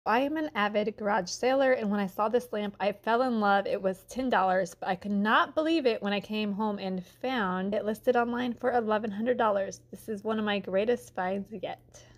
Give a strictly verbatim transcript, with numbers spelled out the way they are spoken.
I am an avid garage sailor, and when I saw this lamp, I fell in love. It was ten dollars but I could not believe it when I came home and found it listed online for eleven hundred dollars. This is one of my greatest finds yet.